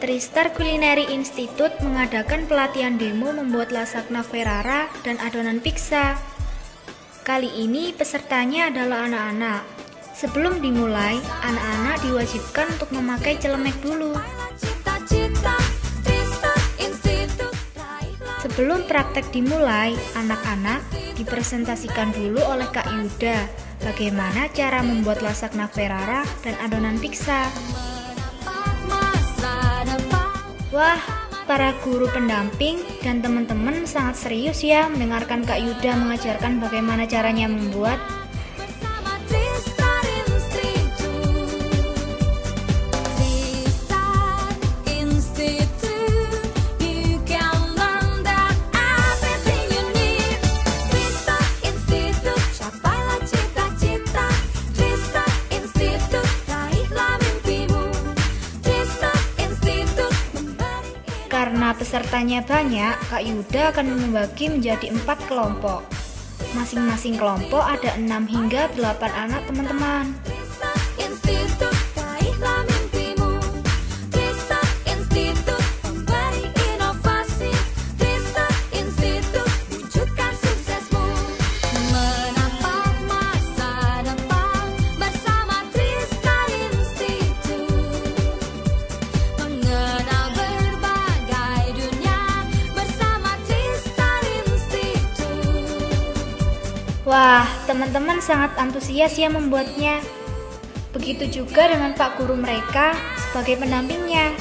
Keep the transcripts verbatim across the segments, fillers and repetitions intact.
Tristar Culinary Institute mengadakan pelatihan demo membuat lasagna Ferrara dan adonan pizza. Kali ini pesertanya adalah anak-anak. Sebelum dimulai, anak-anak diwajibkan untuk memakai celemek dulu. Sebelum praktek dimulai, anak-anak dipresentasikan dulu oleh Kak Yuda bagaimana cara membuat lasagna Ferrara dan adonan pizza. Wah, para guru pendamping dan teman-teman sangat serius ya mendengarkan Kak Yuda mengajarkan bagaimana caranya membuat. Karena pesertanya banyak, Kak Yuda akan membagi menjadi empat kelompok. Masing-masing kelompok ada enam hingga delapan anak teman-teman. Wah, teman-teman sangat antusias ya membuatnya. Begitu juga dengan Pak Guru mereka sebagai pendampingnya.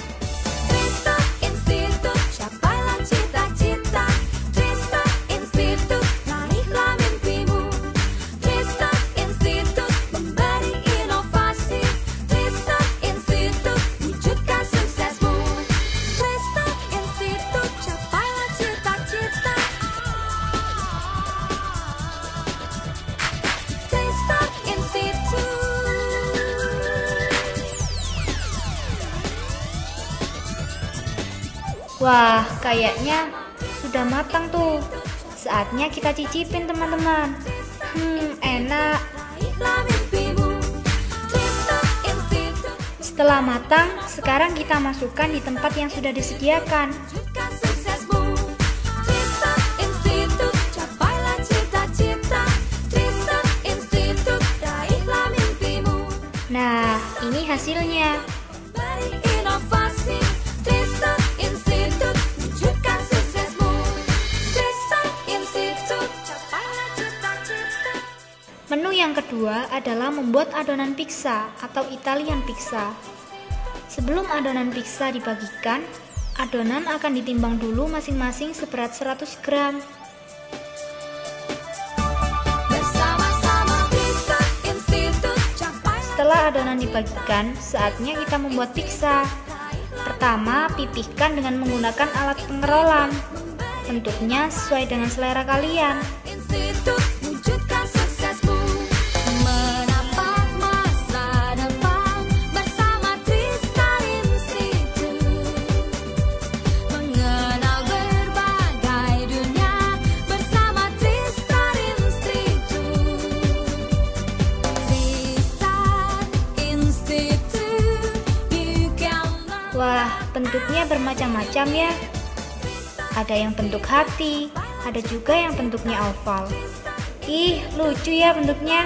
Wah, kayaknya sudah matang tuh. Saatnya kita cicipin teman-teman. Hmm, enak. Setelah matang, sekarang kita masukkan di tempat yang sudah disediakan. Nah, ini hasilnya. Menu yang kedua adalah membuat adonan pizza atau Italian pizza. Sebelum adonan pizza dibagikan, adonan akan ditimbang dulu masing-masing seberat seratus gram. Setelah adonan dibagikan, saatnya kita membuat pizza. Pertama, pipihkan dengan menggunakan alat pengerolan. Bentuknya sesuai dengan selera kalian. Wah, bentuknya bermacam-macam ya. Ada yang bentuk hati, ada juga yang bentuknya oval. Ih, lucu ya bentuknya.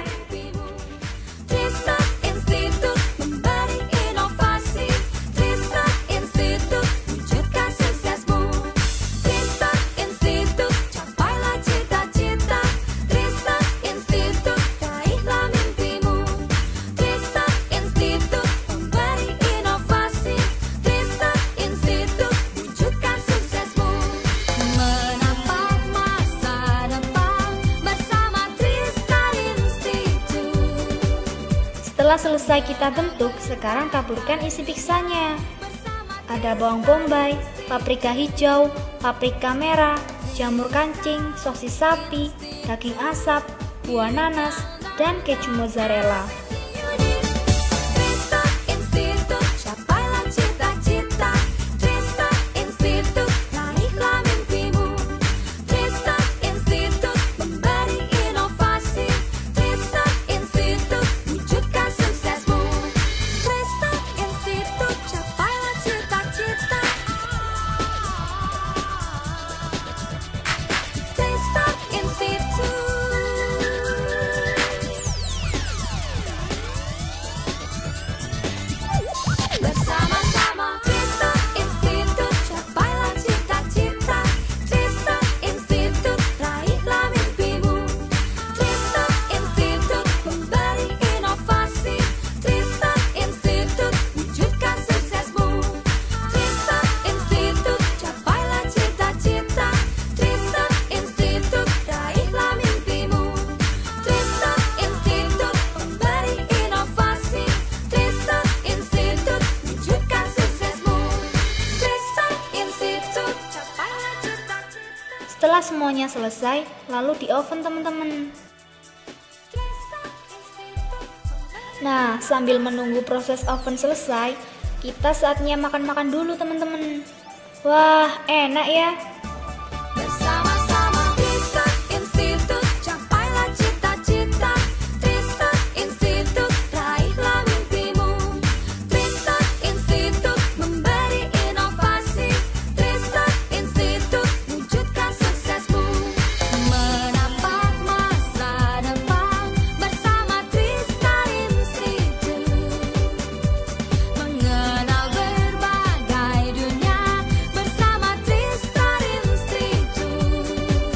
Setelah selesai kita bentuk, sekarang taburkan isi pizzanya. Ada bawang bombay, paprika hijau, paprika merah, jamur kancing, sosis sapi, daging asap, buah nanas, dan keju mozzarella. Cita Setelah semuanya selesai, lalu di oven teman-teman. Nah, sambil menunggu proses oven selesai, kita saatnya makan-makan dulu teman-teman. Wah, enak ya. Bersama-sama Tristar Institut, capailah cita-cita. Tristar Institut, raihlah mimpimu. Tristar Institut, memberi inovasi. Tristar Institut, wujudkan suksesmu. Menapak masa depan bersama Tristar Institut. Mengenal berbagai dunia bersama Tristar Institut.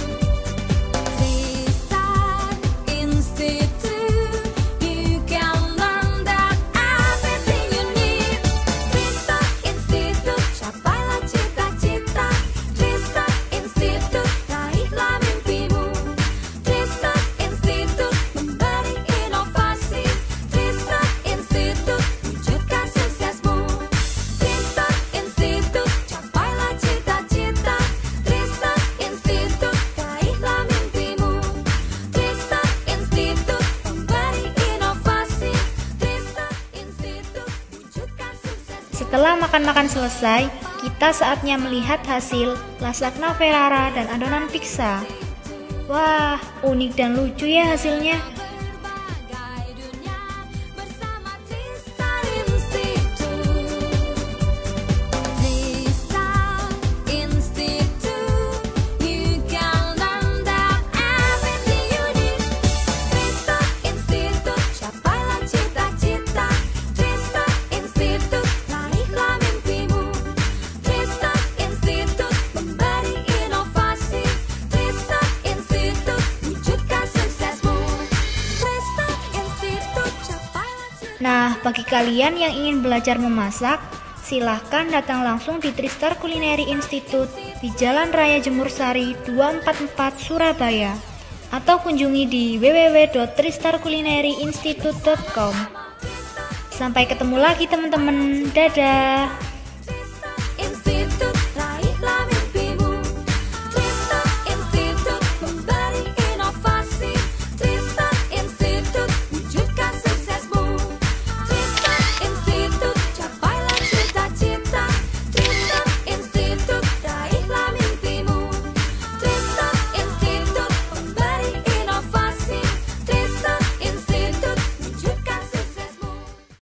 Tristar Institut, you can learn that everything you need. Tristar Institut, capailah cita-cita. Tristar Institut, raihlah mimpimu. Tristar Institut, memberi inovasi. Tristar Institut, wujudkan suksesmu. Tristar Institut, capailah cita-cita. Tristar Institut, raihlah mimpimu. Tristar Institut, memberi inovasi. Tristar Institut, wujudkan suksesmu. Setelah makan-makan selesai, kita saatnya melihat hasil lasagna Ferrara dan adonan pizza. Wah, unik dan lucu ya hasilnya. Berbagai dunia bersama Tristar Institut. Tristar Institut, you can learn that everything you need. Tristar Institut, capailah cita-cita. Tristar Institut, raihlah mimpimu. Tristar Institut, memberi inovasi. Tristar Institut, wujudkan suksesmu. Tristar Institut, capailah cita. Nah, bagi kalian yang ingin belajar memasak, silahkan datang langsung di Tristar Culinary Institute di Jalan Raya Jemur Sari dua empat empat Surabaya, atau kunjungi di w w w dot tristar culinary institute dot com. Sampai ketemu lagi teman-teman, dadah.